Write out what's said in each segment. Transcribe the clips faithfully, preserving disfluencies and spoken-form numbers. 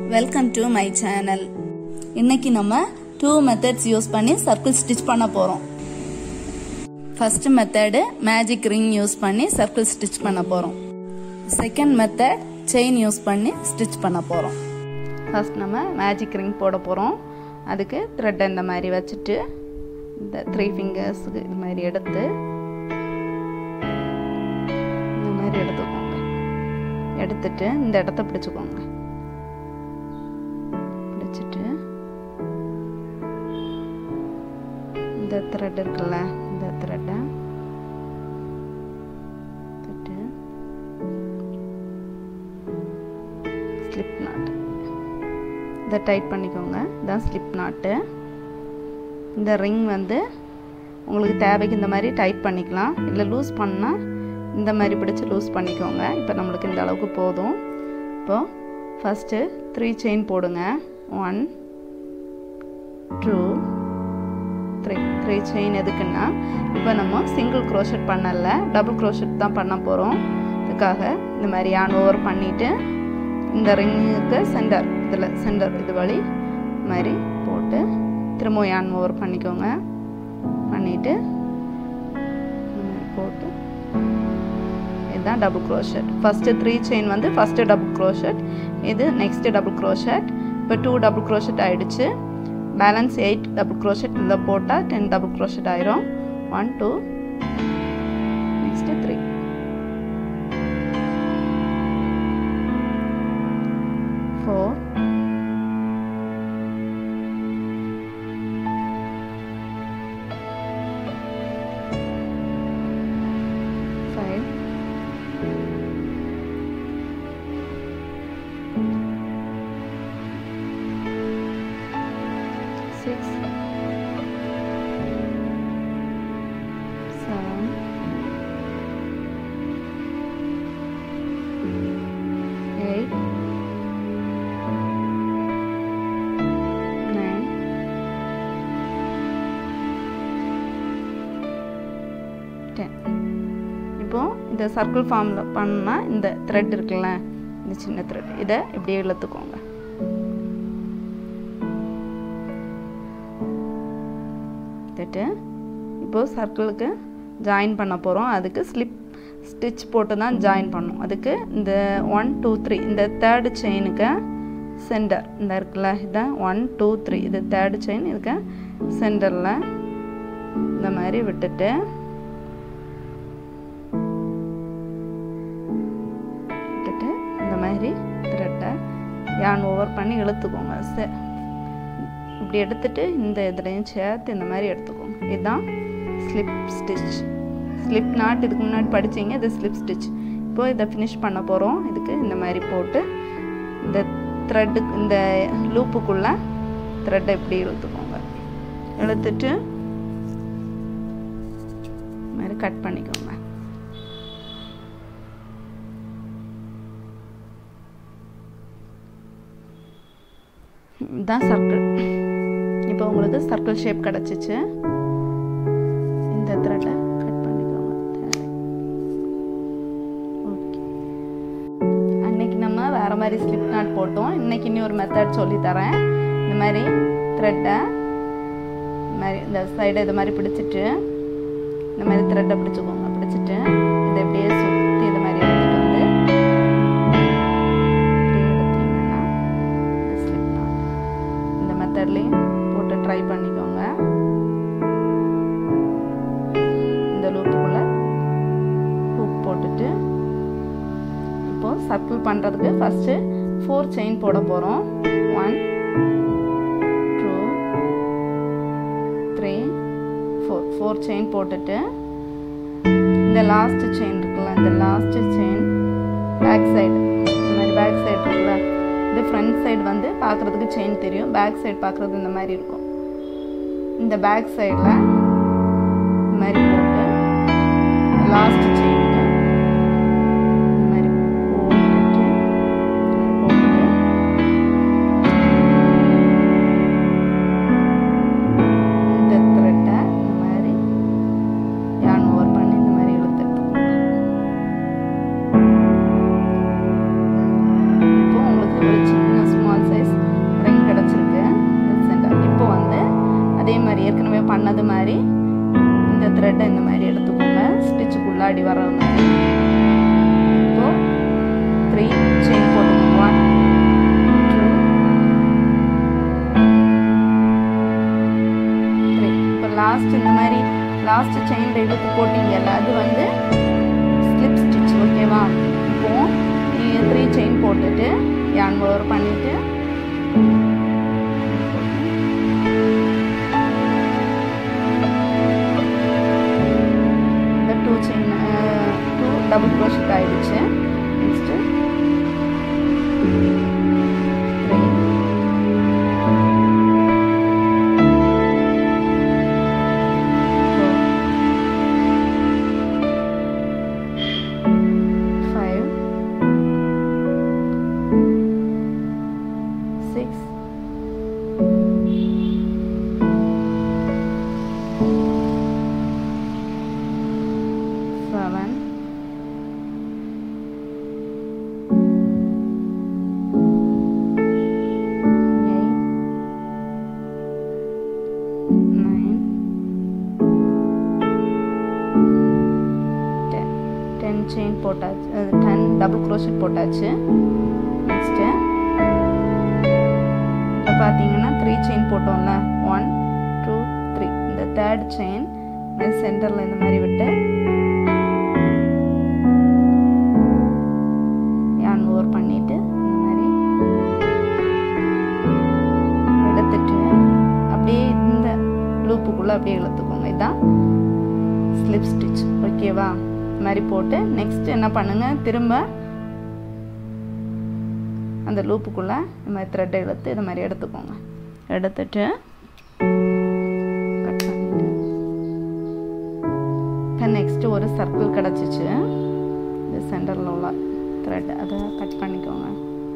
Welcome to my channel. இன்னைக்கு நம்ம two methods use பண்ணி சர்க்கிள் ஸ்டிச் பண்ண போறோம். First method magic ring use பண்ணி சர்க்கிள் ஸ்டிச் பண்ண போறோம். Second method chain யூஸ் பண்ணி ஸ்டிச் பண்ண போறோம். First நம்ம magic ring போட போறோம். அதுக்கு thread இந்த மாதிரி வச்சிட்டு இந்த three fingers இந்த மாதிரி எடுத்து இந்த மாதிரி எடுத்துக்கோங்க. எடுத்துட்டு இந்த இடத்தை பிடிச்சுக்கோங்க. பிடிச்சிட்டு இந்த thread இருக்குல்ல இந்த thread எடுத்து slip knot இத டைட் பண்ணிக்கோங்க. இதான் slip knot. இந்த ring வந்து உங்களுக்கு தேவைக்கு இந்த மாதிரி டைட் பண்ணிக்கலாம். இல்ல லூஸ் பண்ணா இந்த மாதிரி பிடிச்சு லூஸ் பண்ணிக்கோங்க. இப்போ நமக்கு இந்த அளவுக்கு போதும். இப்போ ஃபர்ஸ்ட் three chain போடுங்க. one two three three chain எதுக்குன்னா இப்போ நம்ம சிங்கிள் crochet பண்ணல டபுள் crochet தான் பண்ண போறோம். அதுக்காக இந்த மாதிரி yarn over பண்ணிட்டு இந்த ரிங்குக்கு சென்டர் இதுல சென்டர் இது வழி மாதிரி போட்டு திரும்ப yarn over பண்ணிக்கோங்க. பண்ணிட்டு போட்டு இதான் double crochet. First three chain வந்து ஃபர்ஸ்ட் டபுள் crochet, இது நெக்ஸ்ட் டபுள் crochet. இப்போ two டபுள் crochet ஆயிடுச்சு. பேலன்ஸ் eight டபுள் crochet இத போட்டா ten டபுள் crochet ஆயிரும். one two next three four six, seven, eight, nine, ten. இப்போ இந்த circle ஃபார்ம்ல பண்ணா இந்த thread இருக்குல்ல இந்த சின்ன thread இத இப்படியே இழுத்துக்கோங்க. இப்போ சர்க்கிளுக்கு ஜாயின் பண்ண போறோம். அதுக்கு ஸ்லிப் ஸ்டிட்ச் போட்டு தான் ஜாயின் பண்ணனும். அதுக்கு இந்த one two three இந்த third செயினுக்கு சென்டர் இந்த இருக்குல இத one two three இது third செயின் இதுக்கு சென்டர்ல இந்த மாதிரி விட்டுட்டு விட்டுட்டு இந்த மாதிரி thread yarn over பண்ணி இழுத்துக்கோங்க. இப்படி எடுத்துட்டு இந்த இதளையும் சேர்த்து இந்த மாதிரி எடுத்துக்கோங்க. இதுதான் slip stitch. slip knot இதுக்கு முன்னாடி படிச்சீங்க. இது slip stitch. இப்போ இத finish பண்ண போறோம். இதுக்கு இந்த மாதிரி போட்டு இந்த thread இந்த லூப்புக்குள்ள thread இப்படி இழுத்துக்கோங்க. இழுத்துட்டு இந்த மாதிரி கட் பண்ணிக்கோங்க. இதான் சர்க்கிள். இப்போ உங்களுக்கு சர்க்கிள் ஷேப் கிடைச்சிச்சு. இந்த thread கட் பண்ணிக்கோங்க. ஓகே. அன்னைக்கு நம்ம வேற மாதிரி ஸ்லிப் knot போட்டோம். இன்னைக்கு இன்னொரு மெத்தட் சொல்லி தரேன். இந்த மாதிரி thread இந்த மாதிரி இந்த சைடு இது மாதிரி பிடிச்சிட்டு இந்த மாதிரி thread பிடிச்சுக்கோங்க. பிடிச்சிட்டு இத அப்படியே சுத்தி இந்த மாதிரி எடுத்துட்டு வந்து ஸ்லிப் knot இந்த மெத்தட்லயும் போட்டு ட்ரை பண்ணிக்கோங்க. இந்த லூப்புக்குள்ள ஹூக் போட்டுட்டு இப்போ சர்க்கிள் பண்றதுக்கு ஃபர்ஸ்ட் four செயின் போட போறோம். one two three four four chain போட்டுட்டு இந்த லாஸ்ட் செயின் இருக்குல்ல இந்த லாஸ்ட் செயின் பேக் சைடு இந்த மாதிரி பேக் சைடு இருக்குல்ல இது ஃப்ரண்ட் சைடு வந்து பார்க்கிறதுக்கு செயின் தெரியும். பேக் சைடு பார்க்கிறது இந்த மாதிரி இருக்கும். இந்த பேக் சைடுல இந்த மாதிரி போட்டு லாஸ்ட் செயின் இந்த மாதிரி போட்டுட்டு போட்டுட்டு இந்த thread இந்த மாதிரி yarn over பண்ணி இந்த மாதிரி இழுத்துட்டு இப்போ உங்களுக்கு ஒரு சின்ன ஸ்மால் சைஸ் ரிங் கிடச்சிருக்கு சென்டர். இப்போ வந்து அதே மாதிரி ஏற்கனவே பண்ணது மாதிரி இந்த த்ரெட்டை இந்த மாதிரி எடுத்துக்கோங்க, ஸ்டிச்சுக்குள்ளாடி வர மாதிரி. இப்போ த்ரீ செயின் போட்டுக்கோங்க. One two three. இப்போ லாஸ்ட் இந்த மாதிரி லாஸ்ட் செயினில் இழுத்து போட்டிங்கல்ல, அது வந்து ஸ்லிப் ஸ்டிச். ஓகேவா? இப்போ த்ரீ செயின் போட்டுட்டு yarn over பண்ணிட்டு இந்த two chain two double crochet ஆயிடுச்சு. நெக்ஸ்ட் த்ரீ செயின் போட்டாச்சு, டென் டபுள் crochet போட்டாச்சு. நெக்ஸ்ட்டு இப்போ பார்த்தீங்கன்னா த்ரீ செயின் போட்டோம்ல, ஒன் டூ த்ரீ. இந்த தேர்ட் செயின் சென்டரில் இந்த மாதிரி விட்டு yarn over பண்ணிட்டு இந்த மாதிரி எடுத்துட்டு அப்படியே இந்த லூப்புக்குள்ளே அப்படியே இழுத்துக்கோங்க. இதுதான் ஸ்லிப் ஸ்டிச். ஓகேவா? மாதிரி போட்டு நெக்ஸ்ட் என்ன பண்ணுங்க, திரும்ப அந்த லூப்புக்குள்ளே இந்த மாதிரி த்ரெட்டை இழுத்து இது மாதிரி எடுத்துக்கோங்க. எடுத்துட்டு கட் பண்ணிட்டு இப்போ நெக்ஸ்ட்டு ஒரு சர்க்கிள் கிடச்சிச்சு. இது சென்டரில் உள்ள த்ரெட், அதை கட் பண்ணிக்கோங்க.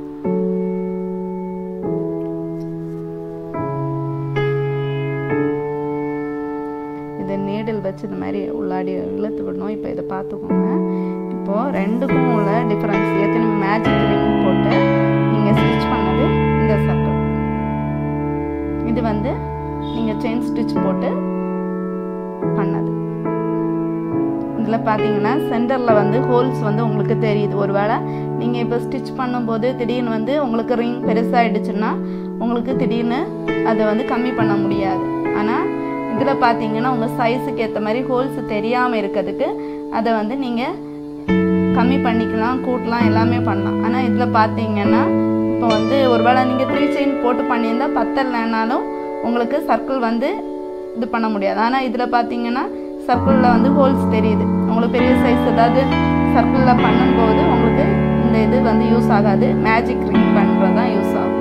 நீடில் வச்சு இந்த மாதிரி உள்ளாடி இழுத்து விடணும். இப்போ இதை பார்த்துக்கோங்க. இப்போது ரெண்டுக்கும் உள்ள டிஃப்ரென்ஸ், ஏற்கனவே மேஜிக் ரிங் போட்டு நீங்கள் ஸ்டிச் பண்ணது இந்த சர்க்கிள், இது வந்து நீங்கள் செயின் ஸ்டிச் போட்டு பண்ணது. இதில் பார்த்தீங்கன்னா சென்டரில் வந்து ஹோல்ஸ் வந்து உங்களுக்கு தெரியுது. ஒரு வேளை நீங்கள் இப்போ ஸ்டிச் பண்ணும்போது திடீர்னு வந்து உங்களுக்கு ரிங் பெருசாகிடுச்சுன்னா உங்களுக்கு திடீர்னு அதை வந்து கம்மி பண்ண முடியாது. ஆனால் இதில் பார்த்தீங்கன்னா உங்கள் சைஸுக்கு ஏற்ற மாதிரி ஹோல்ஸ் தெரியாமல் இருக்கிறதுக்கு அதை வந்து நீங்கள் கம்மி பண்ணிக்கலாம், கூட்டலாம், எல்லாமே பண்ணலாம். ஆனால் இதில் பார்த்தீங்கன்னா இப்போ வந்து ஒரு வேளை நீங்கள் த்ரீ செயின் போட்டு பண்ணியிருந்தால் பத்தலைனாலும் உங்களுக்கு சர்க்கிள் வந்து இது பண்ண முடியாது. ஆனால் இதில் பார்த்தீங்கன்னா சர்க்கிளில் வந்து ஹோல்ஸ் தெரியுது. உங்களுக்கு பெரிய சைஸ் ஏதாவது சர்க்கிளில் பண்ணும்போது உங்களுக்கு இந்த இது வந்து யூஸ் ஆகாது, மேஜிக் ரிங் பண்ணுறது தான் யூஸ் ஆகும்.